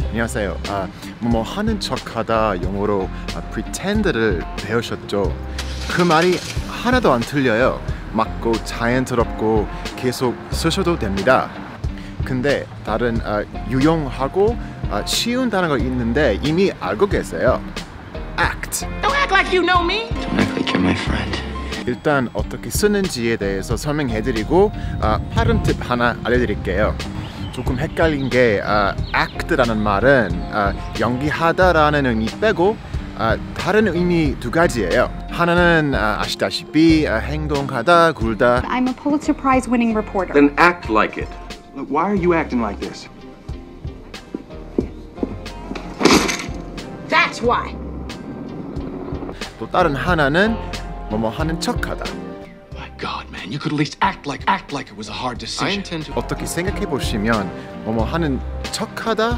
안녕하세요. 뭐 하는 척하다 영어로 pretend를 배우셨죠? 그 말이 하나도 안 틀려요. 맞고 자연스럽고 계속 쓰셔도 됩니다. 근데 다른 유용하고 쉬운 단어가 있는데 이미 알고 계세요. act. Don't act like you know me. Don't act like you're my friend. 일단 어떻게 쓰는지에 대해서 설명해드리고 발음 팁 하나 알려드릴게요. 조금 헷갈린 게 act라는 말은 연기하다라는 의미 빼고 다른 의미 두 가지예요. 하나는 아시다시피 행동하다, 굴다. I'm a Pulitzer Prize winning reporter. Then act like it. Look, why are you acting like this? That's why. 또 다른 하나는 뭐뭐 하는 척하다. My God, man, you could at least act like it was a hard decision. 어떻게 생각해 보시면 뭐뭐 하는 척하다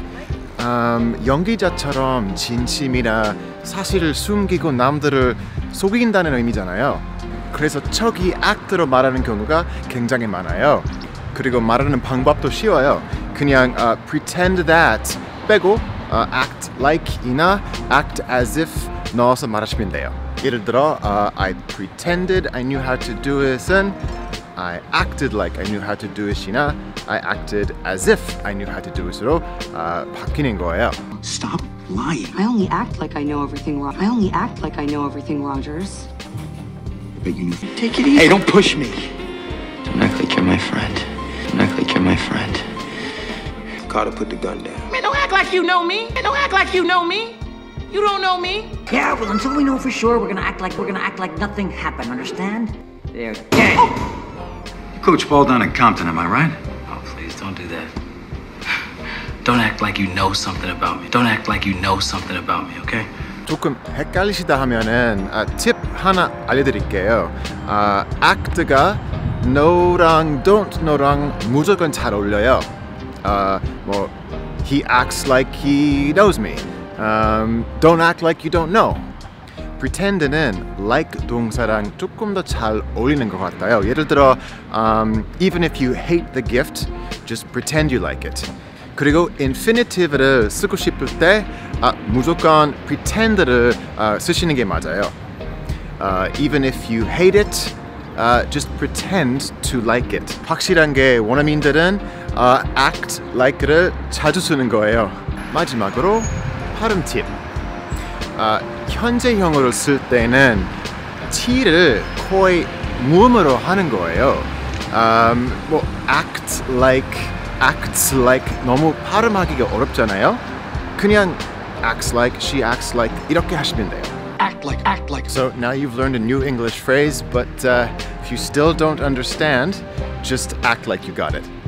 연기자처럼 진심이나 사실을 숨기고 남들을 속인다는 의미잖아요. 그래서 척이 act로 말하는 경우가 굉장히 많아요. 그리고 말하는 방법도 쉬워요. 그냥 pretend that 빼고 act like이나 act as if 넣어서 말하시면 돼요. 예를 들어 I pretended I knew how to do it은 I acted like I knew how to do it이나 I acted as if I knew how to do it으로 바뀌는 거예요. Stop lying. I only act like I know everything, I only act like I know everything, Rogers. But you knew. Take it easy. Hey, don't push me. Don't act like you're my friend. Don't act like you're my friend. Carter, put the gun down. Man, don't act like you know me. Don't act like you know me. You don't know me. Yeah, well, until we know for sure, we're gonna act like nothing happened. Understand? They're dead. Coach ball down in Compton, am I right? Oh, please don't do that. Don't act like you know something about me. Don't act like you know something about me, okay? 조금 헷갈리시다 하면은 팁 하나 알려드릴게요. act가 know랑 don't know랑 무조건 잘 어울려요. 뭐 he acts like he knows me. Don't act like you don't know. pretend는 like 동사랑 조금 더 잘 어울리는 것 같아요. 예를 들어 even if you hate the gift, just pretend you like it. 그리고 infinitive를 쓰고 싶을 때 무조건 pretend를 쓰시는 게 맞아요. Even if you hate it, just pretend to like it. 확실한 게 원어민들은 act like를 자주 쓰는 거예요. 마지막으로 발음 팁. 현재형으로 쓸 때는 t를 거의 무음으로 하는 거예요. 뭐 act like, acts like 너무 발음하기가 어렵잖아요. 그냥 acts like, she acts like 이렇게 하시면 돼요. Act like. So now you've learned a new English phrase, but if you still don't understand, just act like you got it.